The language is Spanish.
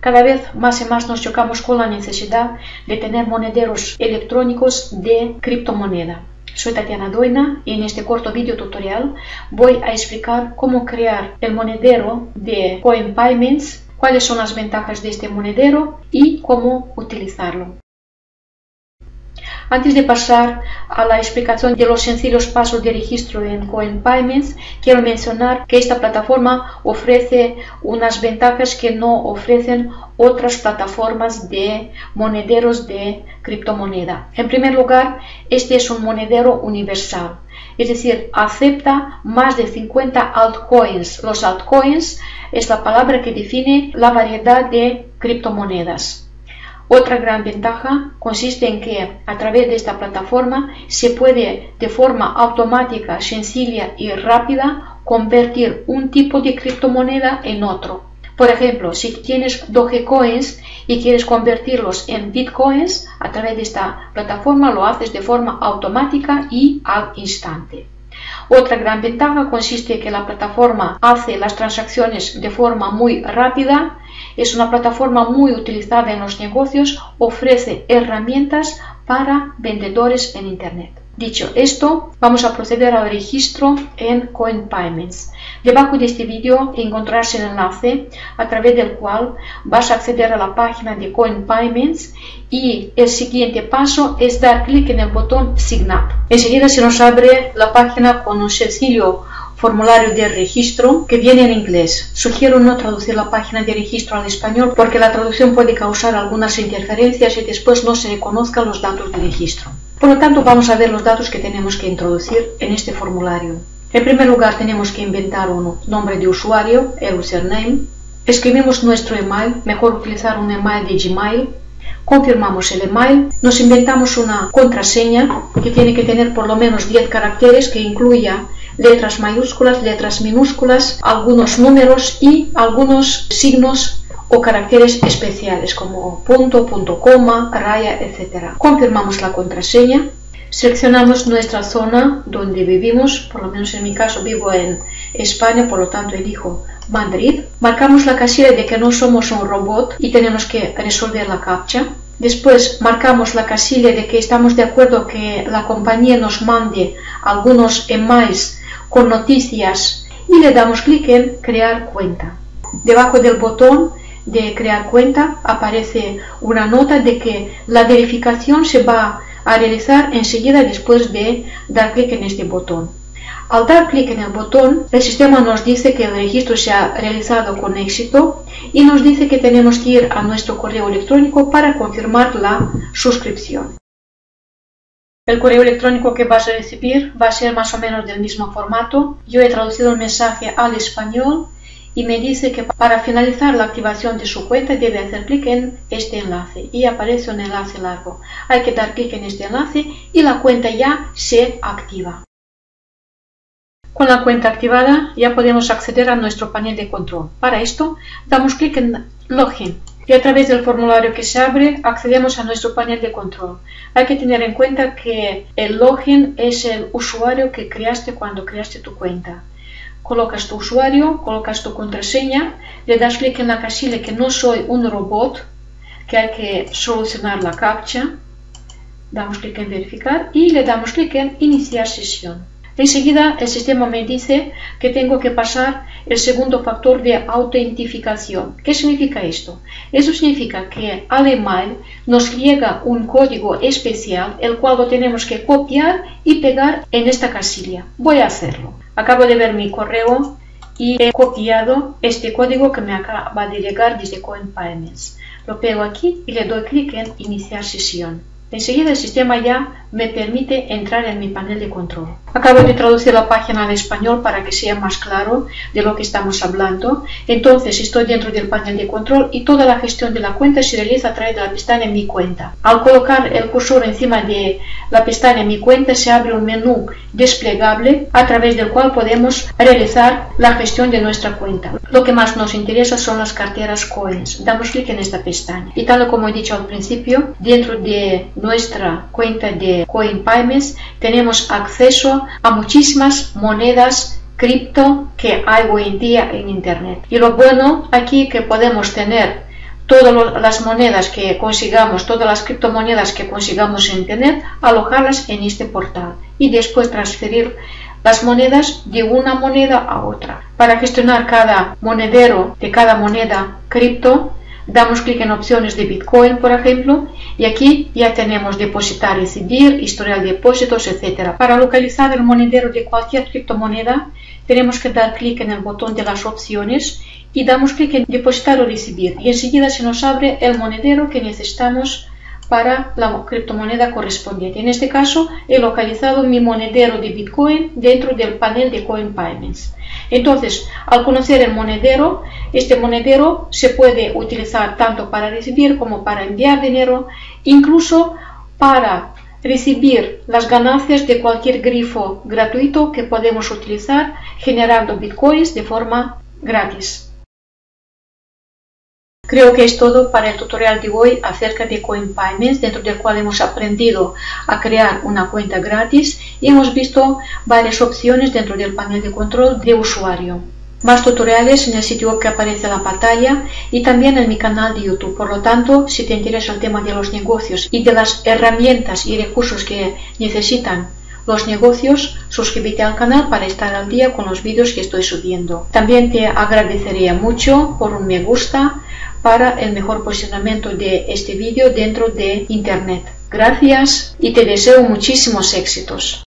Cada vez más y más nos chocamos con la necesidad de tener monederos electrónicos de criptomoneda. Soy Tatiana Doina y en este corto video tutorial voy a explicar cómo crear el monedero de CoinPayments, cuáles son las ventajas de este monedero y cómo utilizarlo. Antes de pasar a la explicación de los sencillos pasos de registro en CoinPayments, quiero mencionar que esta plataforma ofrece unas ventajas que no ofrecen otras plataformas de monederos de criptomoneda. En primer lugar, este es un monedero universal, es decir, acepta más de 50 altcoins. Los altcoins es la palabra que define la variedad de criptomonedas. Otra gran ventaja consiste en que a través de esta plataforma se puede de forma automática, sencilla y rápida convertir un tipo de criptomoneda en otro. Por ejemplo, si tienes Dogecoins y quieres convertirlos en Bitcoins, a través de esta plataforma lo haces de forma automática y al instante. Otra gran ventaja consiste en que la plataforma hace las transacciones de forma muy rápida. Es una plataforma muy utilizada en los negocios, ofrece herramientas para vendedores en Internet. Dicho esto, vamos a proceder al registro en CoinPayments. Debajo de este vídeo encontrarás el enlace a través del cual vas a acceder a la página de CoinPayments y el siguiente paso es dar clic en el botón Sign Up. Enseguida se nos abre la página con un sencillo formulario de registro que viene en inglés. Sugiero no traducir la página de registro al español porque la traducción puede causar algunas interferencias y después no se reconozcan los datos de registro. Por lo tanto, vamos a ver los datos que tenemos que introducir en este formulario. En primer lugar, tenemos que inventar un nombre de usuario, el username. Escribimos nuestro email, mejor utilizar un email de Gmail. Confirmamos el email, nos inventamos una contraseña que tiene que tener por lo menos 10 caracteres que incluya letras mayúsculas, letras minúsculas, algunos números y algunos signos o caracteres especiales como punto, punto, coma, raya, etc. Confirmamos la contraseña, seleccionamos nuestra zona donde vivimos, por lo menos en mi caso vivo en España, por lo tanto elijo Madrid. Marcamos la casilla de que no somos un robot y tenemos que resolver la captcha. Después marcamos la casilla de que estamos de acuerdo que la compañía nos mande algunos emails con noticias y le damos clic en crear cuenta. Debajo del botón de crear cuenta aparece una nota de que la verificación se va a realizar enseguida después de dar clic en este botón. Al dar clic en el botón, el sistema nos dice que el registro se ha realizado con éxito y nos dice que tenemos que ir a nuestro correo electrónico para confirmar la suscripción. El correo electrónico que vas a recibir va a ser más o menos del mismo formato. Yo he traducido el mensaje al español y me dice que para finalizar la activación de su cuenta debe hacer clic en este enlace y aparece un enlace largo. Hay que dar clic en este enlace y la cuenta ya se activa. Con la cuenta activada ya podemos acceder a nuestro panel de control. Para esto damos clic en Login y a través del formulario que se abre accedemos a nuestro panel de control. Hay que tener en cuenta que el login es el usuario que creaste cuando creaste tu cuenta. Colocas tu usuario, colocas tu contraseña, le das clic en la casilla que no soy un robot, que hay que solucionar la captcha, damos clic en verificar y le damos clic en iniciar sesión. Enseguida el sistema me dice que tengo que pasar el segundo factor de autentificación. ¿Qué significa esto? Eso significa que al email nos llega un código especial, el cual lo tenemos que copiar y pegar en esta casilla. Voy a hacerlo. Acabo de ver mi correo y he copiado este código que me acaba de llegar desde CoinPayments. Lo pego aquí y le doy clic en iniciar sesión. Enseguida el sistema ya me permite entrar en mi panel de control. Acabo de traducir la página al español para que sea más claro de lo que estamos hablando. Entonces estoy dentro del panel de control y toda la gestión de la cuenta se realiza a través de la pestaña Mi cuenta. Al colocar el cursor encima de la pestaña Mi cuenta se abre un menú desplegable a través del cual podemos realizar la gestión de nuestra cuenta. Lo que más nos interesa son las carteras Coins. Damos clic en esta pestaña y tal como he dicho al principio, dentro de nuestra cuenta de CoinPayments tenemos acceso a muchísimas monedas cripto que hay hoy en día en Internet. Y lo bueno aquí que podemos tener todas las monedas que consigamos, todas las criptomonedas que consigamos en Internet, alojarlas en este portal y después transferir las monedas de una moneda a otra. Para gestionar cada monedero de cada moneda cripto, damos clic en opciones de Bitcoin, por ejemplo, y aquí ya tenemos depositar, recibir, historial de depósitos, etc. Para localizar el monedero de cualquier criptomoneda, tenemos que dar clic en el botón de las opciones y damos clic en depositar o recibir, y enseguida se nos abre el monedero que necesitamos para la criptomoneda correspondiente. En este caso, he localizado mi monedero de Bitcoin dentro del panel de CoinPayments. Entonces, al conocer el monedero, este monedero se puede utilizar tanto para recibir como para enviar dinero, incluso para recibir las ganancias de cualquier grifo gratuito que podemos utilizar generando bitcoins de forma gratis. Creo que es todo para el tutorial de hoy acerca de CoinPayments, dentro del cual hemos aprendido a crear una cuenta gratis y hemos visto varias opciones dentro del panel de control de usuario. Más tutoriales en el sitio web que aparece en la pantalla y también en mi canal de YouTube. Por lo tanto, si te interesa el tema de los negocios y de las herramientas y recursos que necesitan los negocios, suscríbete al canal para estar al día con los vídeos que estoy subiendo. También te agradecería mucho por un me gusta para el mejor posicionamiento de este vídeo dentro de Internet. Gracias y te deseo muchísimos éxitos.